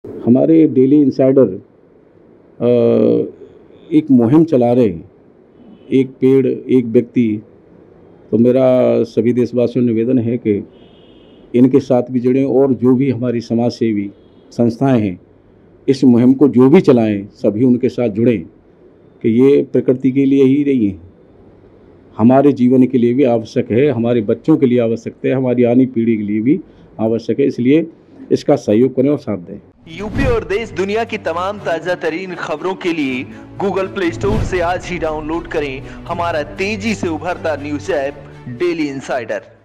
हमारे daily insider एक मुहिम चला रहे हैं, एक पेड़ एक व्यक्ति। तो मेरा सभी देशवासियों से निवेदन है कि इनके साथ भी जुड़ें और जो भी हमारी समाज सेवी संस्थाएं हैं इस मुहिम को जो भी चलाएं सभी उनके साथ जुड़ें कि ये प्रकृति के लिए ही नहीं है, हमारे जीवन के लिए भी आवश्यक है, हमारे बच्चों के लिए आवश्यक है, हमारी आने पीढ़ी के लिए भी आवश्यक है। इसलिए इसका सहयोग करें और साथ दें। यूपी और देश दुनिया की तमाम ताजा तरीन खबरों के लिए गूगल प्ले स्टोर से आज ही डाउनलोड करें हमारा तेजी से उभरता न्यूज ऐप डेली इंसाइडर।